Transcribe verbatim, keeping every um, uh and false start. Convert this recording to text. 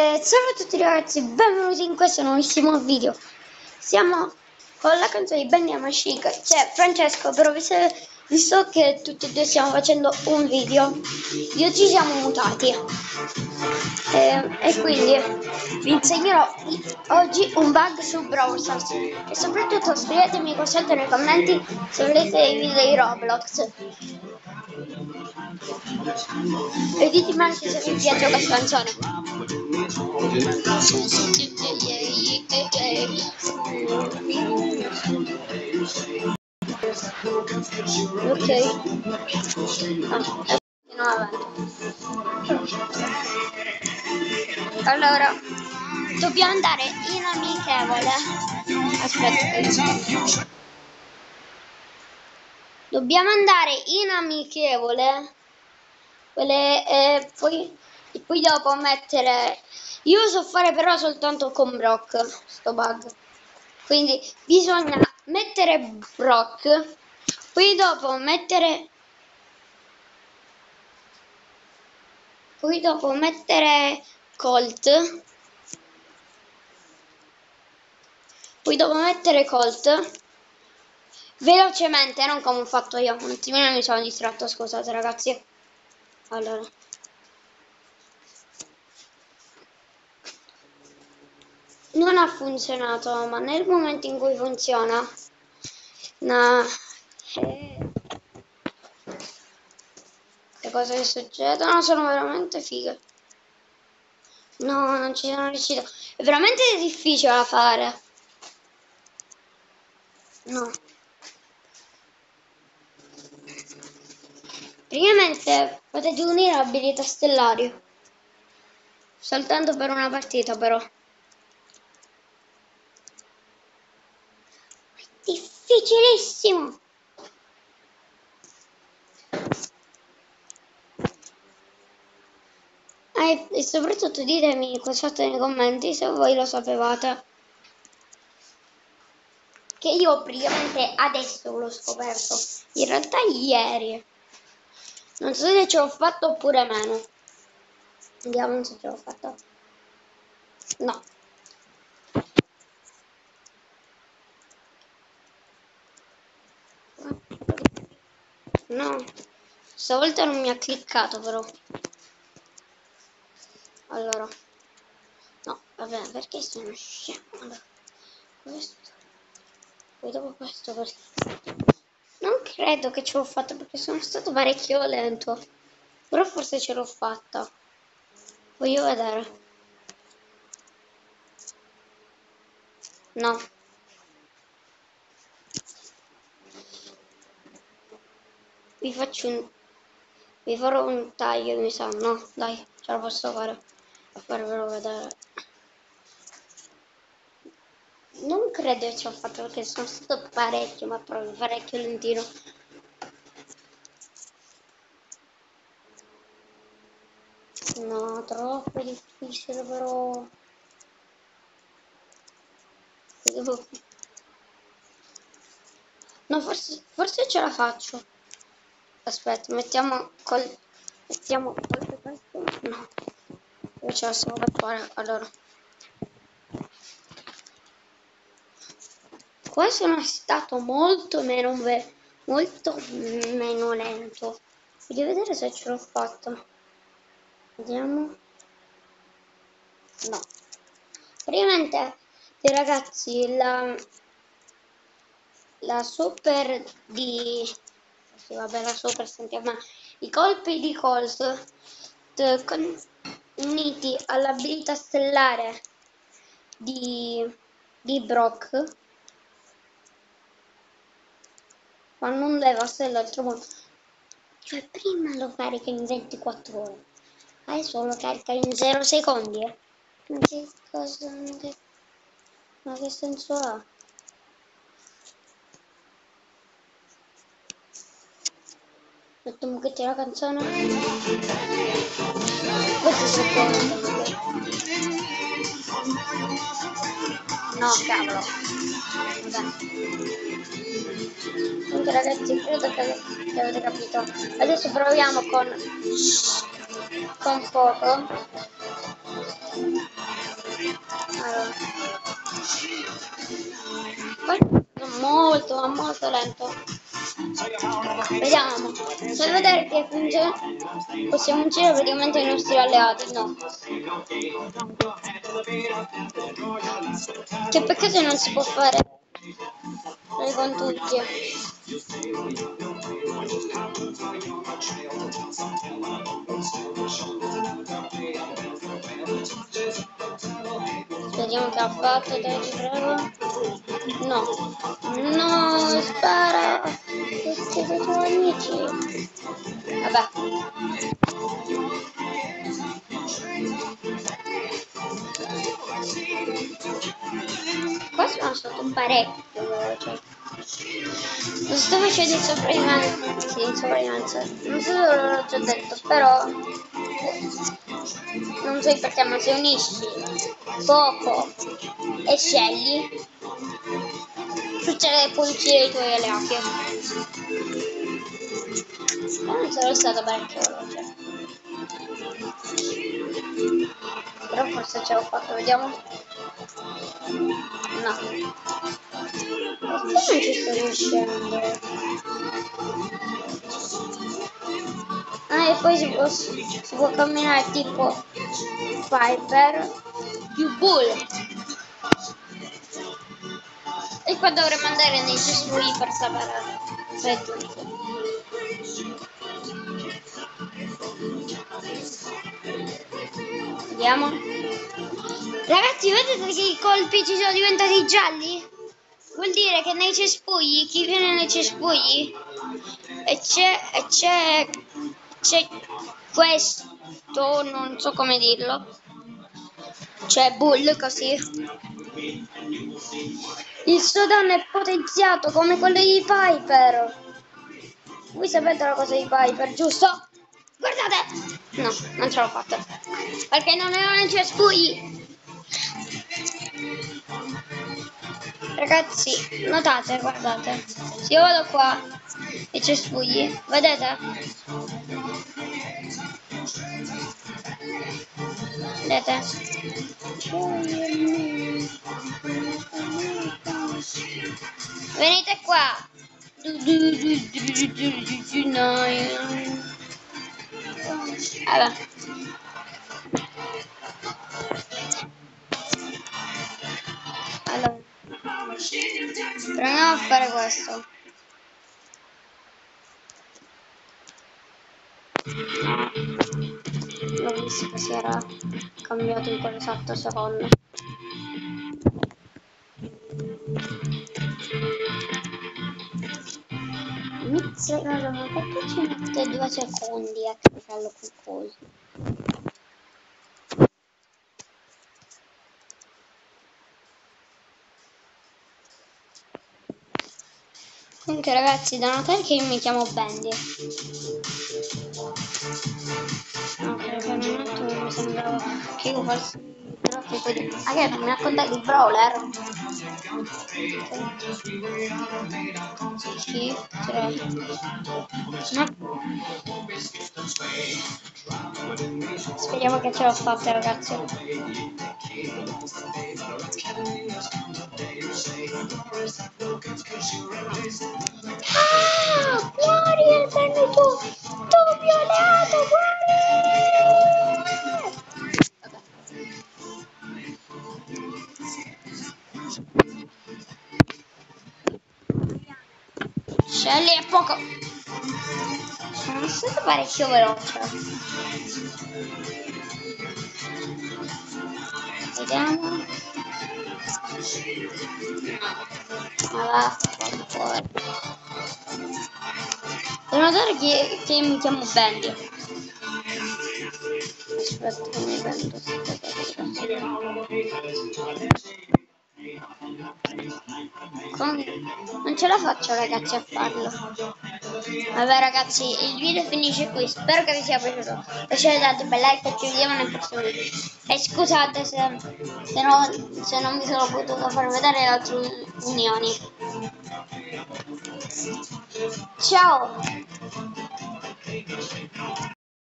Eh, salve a tutti ragazzi, benvenuti in questo nuovissimo video. Siamo con la canzone di Benny Machine, c'è Francesco, però visto, visto che tutti e due stiamo facendo un video, io ci siamo mutati. Eh, e quindi vi insegnerò oggi un bug su Brawl Stars. E soprattutto scrivetemi qua sotto nei commenti se volete i video di Roblox. E ditemi anche se vi piace questa canzone. Ok. Ah, allora, dobbiamo andare in amichevole. Aspetta. Dobbiamo andare in amichevole. Quelle, eh, poi, e poi dopo mettere. Io so fare però soltanto con Brock sto bug. Quindi bisogna mettere Brock. Poi dopo mettere. Poi dopo mettere Colt. Poi dopo mettere Colt. Velocemente, non come ho fatto io. Un attimino mi sono distratto, scusate ragazzi. Allora. Non ha funzionato, ma nel momento in cui funziona. No. Eh. Le cose che succedono sono veramente fighe. No, non ci sono riuscito. È veramente difficile da fare. No. Praticamente potete unire abilità stellari. Soltanto per una partita però. È difficilissimo. Eh, e soprattutto ditemi qua sotto nei commenti se voi lo sapevate. Che io praticamente adesso l'ho scoperto. In realtà ieri. Non so se ce l'ho fatto oppure meno. Vediamo se ce l'ho fatto. No. No. Stavolta non mi ha cliccato però. Allora. No, vabbè, perché sono scemo? Allora, questo. Poi dopo questo perché. Non credo che ce l'ho fatta perché sono stato parecchio lento. Però forse ce l'ho fatta. Voglio vedere. No. Vi faccio un. Vi farò un taglio, mi sa. No, dai, ce la posso fare. A farvelo vedere. Non credo che ce l'ho fatta perché sono stato parecchio, ma proprio parecchio lentino. No, troppo difficile però. No, forse, forse ce la faccio. Aspetta, mettiamo col. Mettiamo col questo. No. Io ce la so per fare. Allora. Qua sono stato molto meno ve molto meno lento. Voglio vedere se ce l'ho fatto. Vediamo. No. Praticamente, ragazzi, la la super di sì, vabbè, la super sentiamo, ma i colpi di Colt uniti all'abilità stellare di di Brock fanno un devasto dell'altro mondo. Cioè prima lo carica in ventiquattro ore, adesso lo carica in zero secondi. Eh. Ma che cosa, ma che, ma che senso ha? Mettiamo che la canzone. Questo si può. No, cavolo. Vabbè. Comunque ragazzi, credo che, che avete capito. Adesso proviamo con con poco. Vediamo. Per vedere che funziona. Possiamo uccidere praticamente i nostri alleati. No. Che peccato non si può fare con tutti. Vediamo che ha fatto, dai, ti prego. No. No, spara. Questi due tuoi amici. Vabbè. Qua sono stato parecchio veloce. Lo sto facendo in sopravvivenza. Sì, in sopravvivenza. Non so se l'ho già detto, però non so perché, ma se unisci Poco e Shelly succede che puoi uccidere i tuoi alleati. Non sono stato parecchio veloce. Però forse ce l'ho fatto, vediamo. No. Perché non ci sto riuscendo? Ah, e poi si può, si può camminare tipo Piper più Bull. E qua dovremmo andare nei cespugli per sapere se è tutto. Vediamo. Ragazzi, vedete che i colpi ci sono diventati gialli? Vuol dire che nei cespugli, chi viene nei cespugli e c'è e c'è c'è questo, non so come dirlo, c'è Bull così, il suo danno è potenziato come quello di Piper. Voi sapete la cosa di Piper, giusto? Guardate! No, non ce l'ho fatta perché non erano nei cespugli. Ragazzi, notate, guardate, se io vado qua e cespugli, vedete? Vedete? Venite qua. Allora. Allora. Proviamo a fare questo. L'ho visto che si era cambiato in quell'esatto secondo. Mizzerano, ma perché ci mette due secondi a caricarlo qualcosa? Comunque ragazzi, da notare che io mi chiamo Bendy. No, per un attimo mi sembrava che io fossi troppo poi di... Ah, che non mi raccontai di Brawler? Sì, tre. No. Speriamo che ce l'ho fatta, ragazzi. Ah, fuori è venuto tu violato, Shelly è poco. Sono stato parecchio veloce. Vediamo. Ma va, fuori. Devo notare che, che mi chiamo Bendy. Aspetta che mi prendo. Con... non ce la faccio ragazzi a farlo. Vabbè ragazzi, il video finisce qui. Spero che vi sia piaciuto. Lasciate tanti bel like e ci vediamo nel prossimo video. E scusate se, se, no, se non vi sono potuto far vedere le altre unioni. Ciao.